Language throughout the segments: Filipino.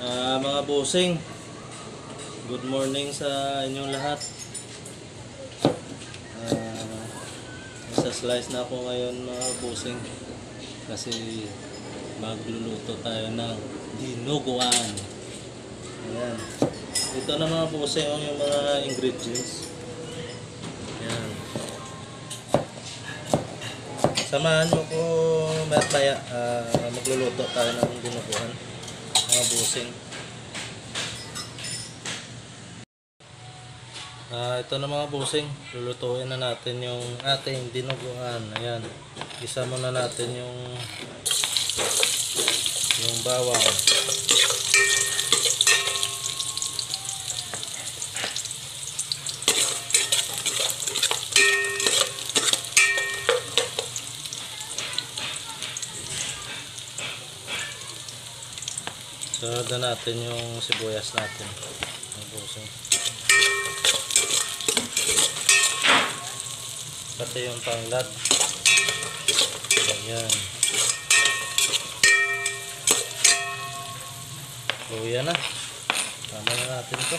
Mga bossing, good morning sa inyong lahat. Nasa-slice na ako ngayon mga bossing kasi magluluto tayo ng dinuguan. Ayan. Ito na mga bossing yung mga ingredients. Ayan. Samahan mo ko maya magluluto tayo ng dinuguan mga bossing. Ito na mga bossing, lulutuin na natin yung ating dinuguan. Ayan, isa muna natin yung bawang. Sunod na natin yung sibuyas natin mga bossing. Pati yung tanglad. Ayan. Luya na. Tama na natin ito.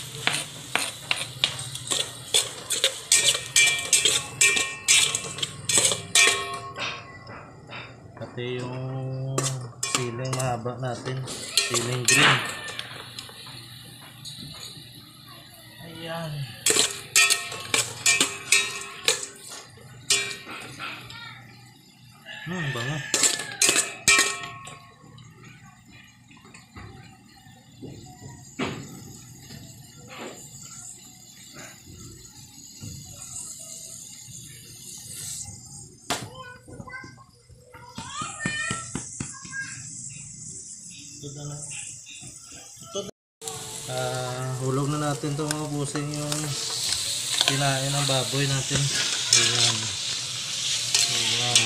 Pati yung siling mahaba natin. Siling green. Ayan. Bango. Hulog na natin ito mga busing yung kinain ng baboy natin. Ayan. Wow.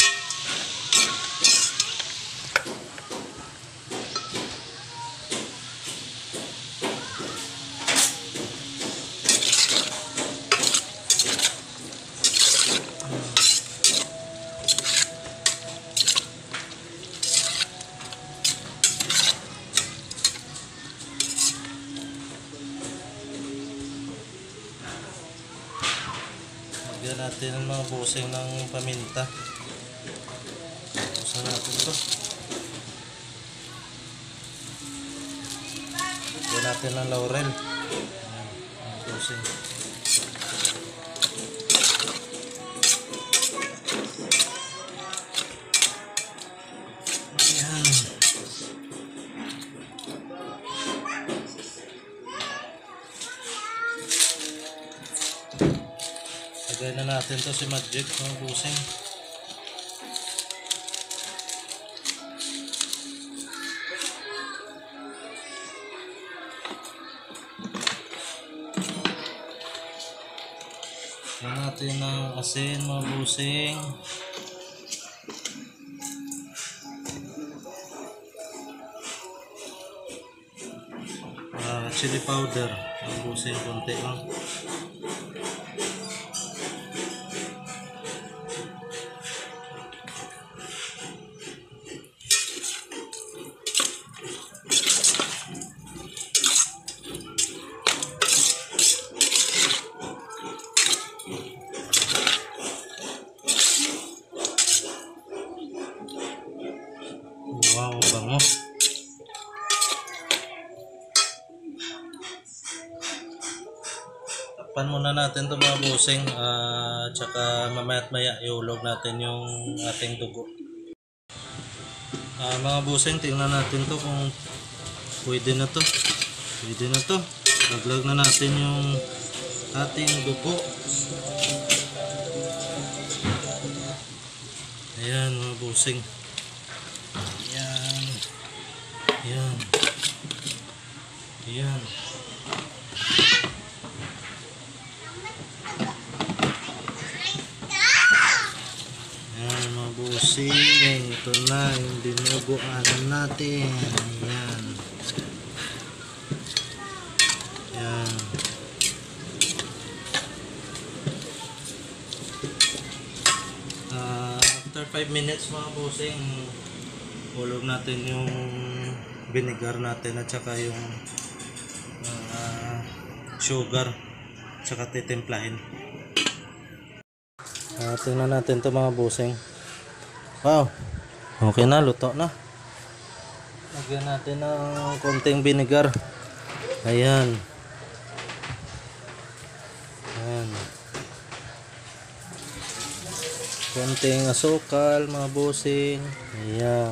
Lagyan natin ang mga busing ng paminta. Busan natin ito. Lagyan natin ng laurel. Ayan, mga busing. Ayan. Lagyan na natin to si Magic mga busing. Lagyan natin ng asin mga busing. Chili powder mga busing, konti lang. Wow, bango. Takpan muna natin ito mga busing, tsaka mamaya't maya iulog natin yung ating dugo. Mga busing, tingnan natin to kung pwede na to. Pwede na to. Laglag na natin yung ating dugo. Ayan mga busing. Ayan. Ayan. Ayan. Ayan mga busing. Ito na yung dinuguan natin. Ayan. Ayan. After 5 minutes mga busing, hulog natin yung vinegar natin at saka yung sugar, saka titimplahin. Tingnan natin to mga bossing. Wow, okay na, luto na. Lagyan natin ng konting vinegar. Ayan. Ayan. Konting asukal mga bossing. Ayan.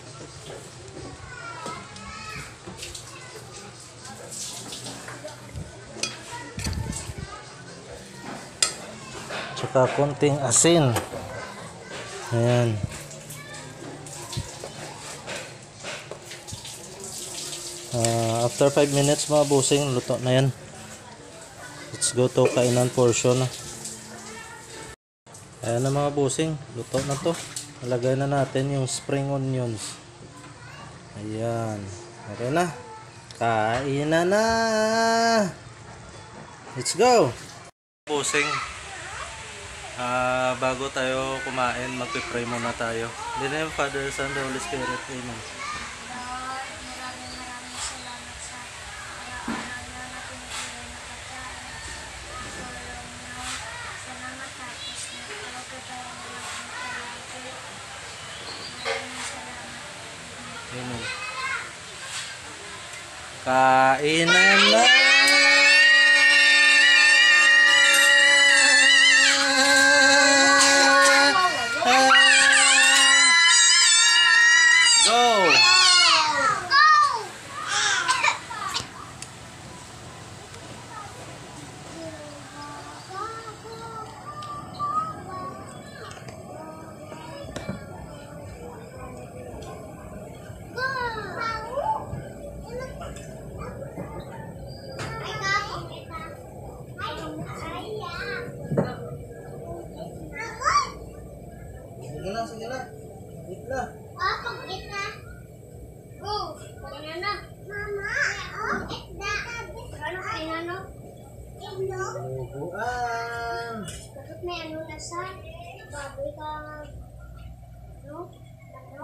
Tsaka konting asin. Ayan. After 5 minutes mga bossing, luto na yan. Let's go to kainan portion. Ayan na mga bossing, luto na to. Nalagay na natin yung spring onions. Ayan. Okay na. Kainan na. Let's go. Bossing. Bago tayo kumain, magpipray muna tayo. In the name of Father, Son, the Holy Spirit. Amen. Amen. Kainan na. Go. Sige na. Eat na. Eat na. Oh, kainan na. Mama, eat na. Ano kainan no? Itlog. Bubuan. Bakit may ano lasa? Baboy ka. No? Ano?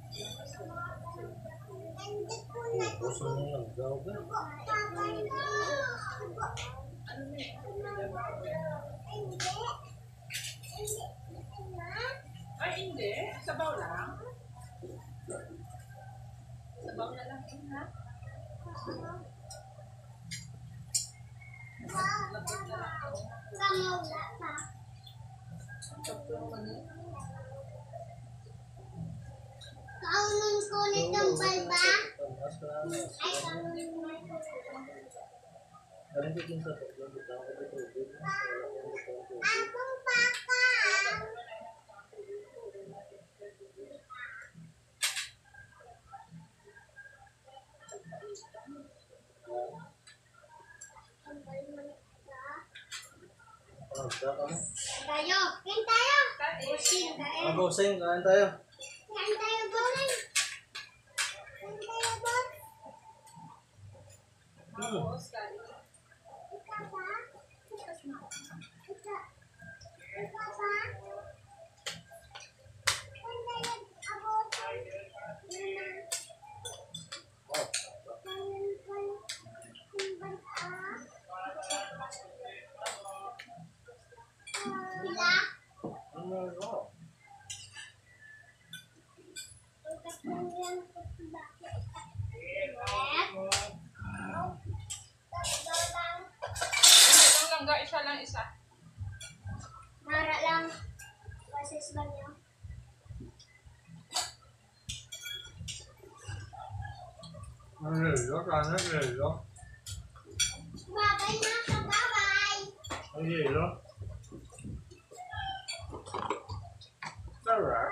Hindi ko na ito. Puso mo naggaw ba? Ay, hindi. Sabaw lang. Sabaw na lang yun, ha? Kamawla pa. Kaunon ko nitong balba. Ay, kaunon ko. Akong papa. Tayo. Kain tayo. Busing kain. Bossing, kain tayo. Kain tayo, Boring. Kain tayo, Boring. Tapos, kain. Ikaw ba? Ikaw ba? Kain tayo, abot. Bila? Isang langga, isa lang isa. Mara lang. Basis ba niyo? Babay na ka, babay. Sarap.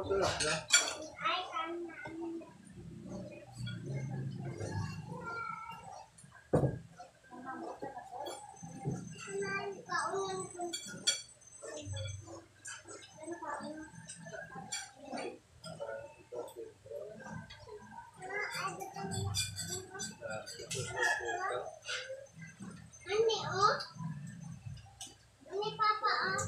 Ay, kanan. Kanan, kaunan ko. Ano kaunan? Ani, oh? Ani, Papa, oh?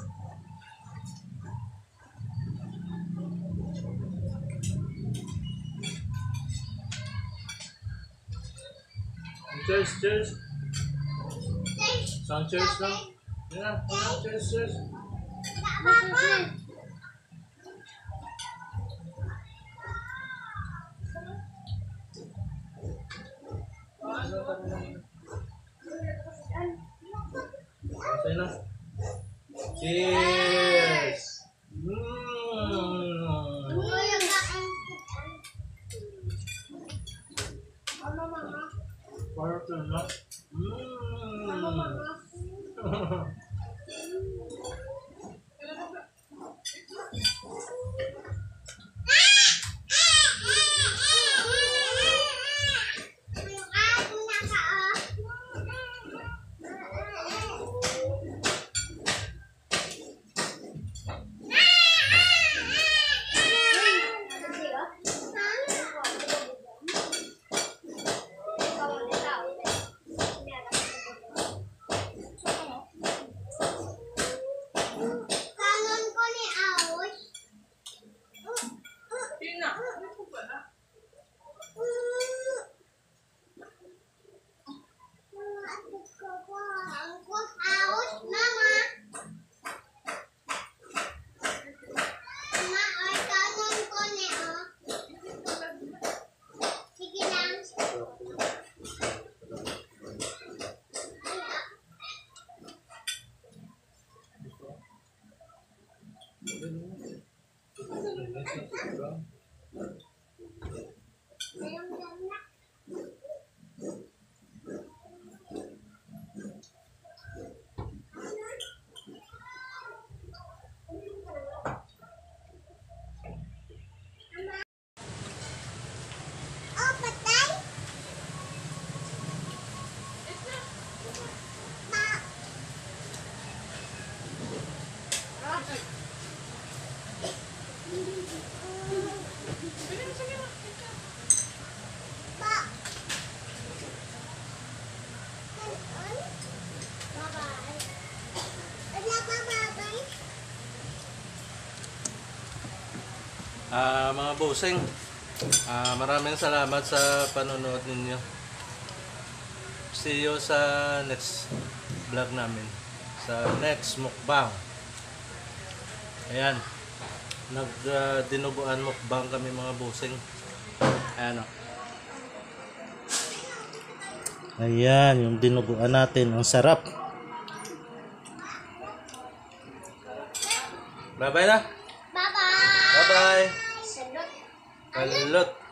Cheers, cheers. Cheers. Isang cheers lang. Yan, cheers, cheers. Papa. Okay na. Cheers! Parto na. Kanon ko ni Aus. Tina, ano po ba na? Aus, mama. Ma, ay kanon ko ni Sige lang. Ayun lang na. Oh, patay? Ma. Pa. Bye-bye. Wala pa, bye-bye. Mga bossing, maraming salamat sa panonood ninyo. See you sa next vlog namin. Sa next mukbang. Ayan. Dinuguan mukbang kami mga bossing. Ayan o. Ayan, yung dinuguan natin. Ang sarap. Bye-bye na. Bye-bye. Bye-bye. Salud. Balot.